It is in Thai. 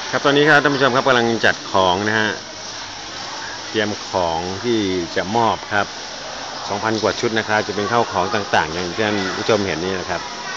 ครับตอนนี้ครับท่านผู้ชมครับกำลังจัดของนะฮะเตรียมของที่จะมอบครับ 2,000 กว่าชุดนะครับจะเป็นข้าวของต่างๆอย่างที่ท่านผู้ชมเห็นนี่นะครับ